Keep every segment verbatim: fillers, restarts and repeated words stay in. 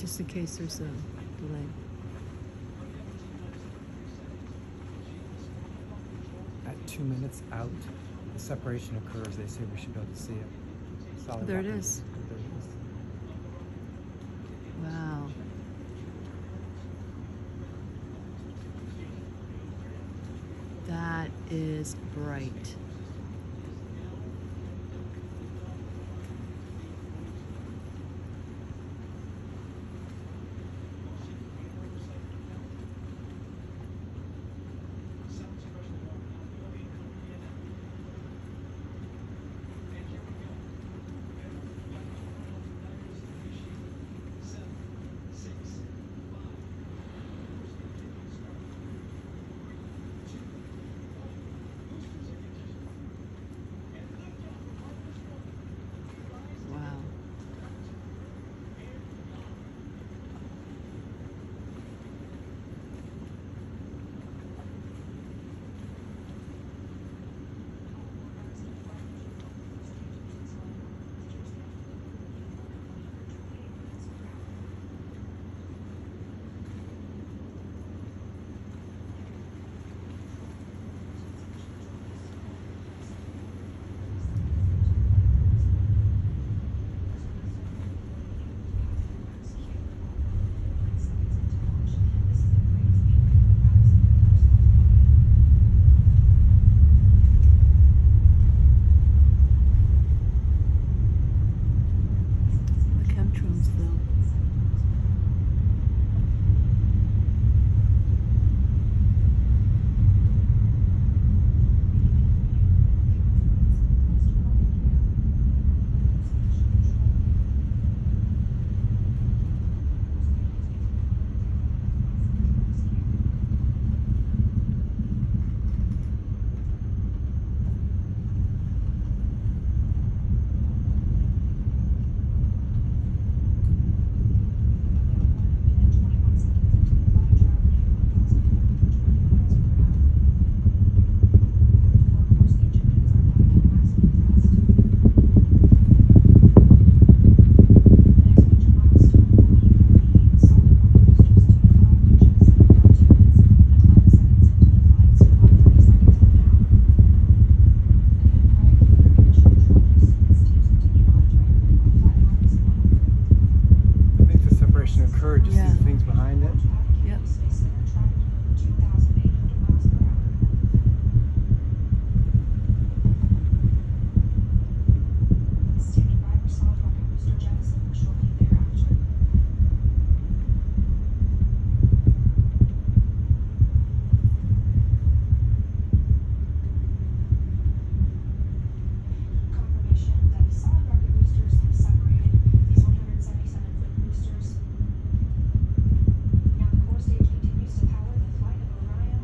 just in case there's a delay. At two minutes out, the separation occurs. They say we should be able to see it. Solid There it rocket. is. There it is. Wow. That is bright. Wow. The chemtrails, though. I think the separation occurred. You Yeah. see the things behind it? Yep. Confirmation that the solid rocket boosters have separated. These one hundred seventy-seven foot boosters. Now the core stage continues to power the flight of Orion.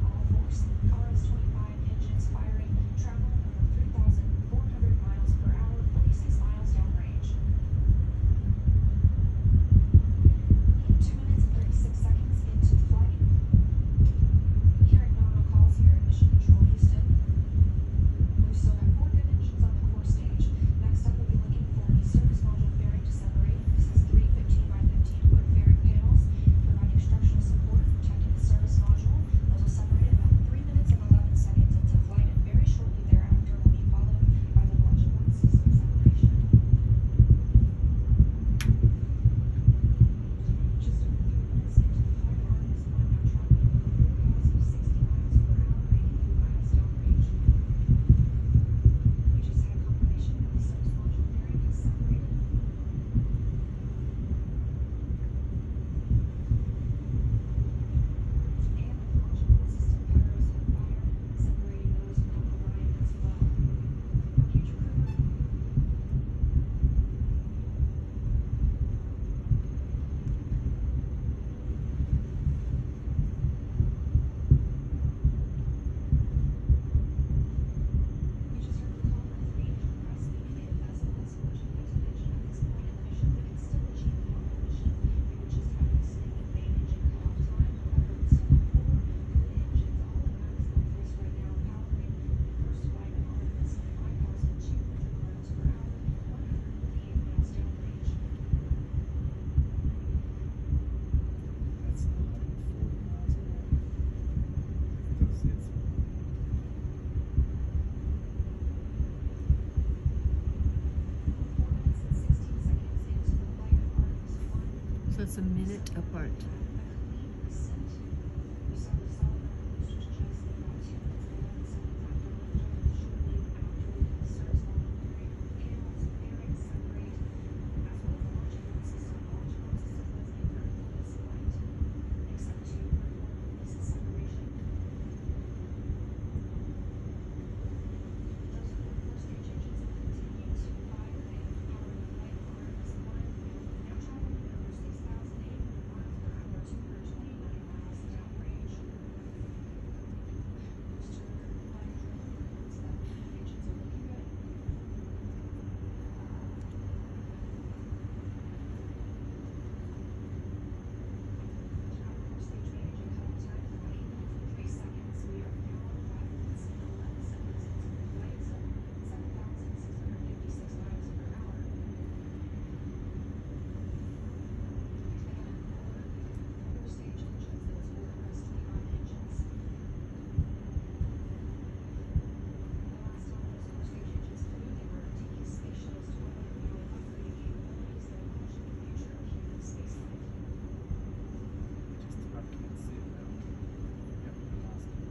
So it's a minute apart. Just about can't see it now. Yep, we lost it.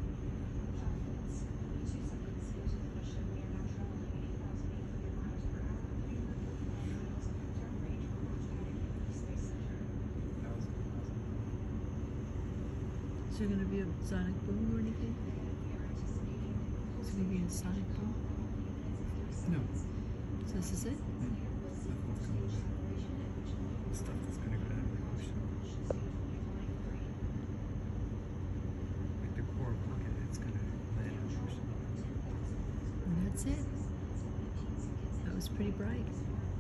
That was awesome. Is there gonna be a sonic boom or anything? Is there gonna be a sonic boom? No, So this is it? nothing's going on. Stuff that's gonna go down in the ocean. Like the core rocket, it's gonna land in the ocean. And that's it. That was pretty bright.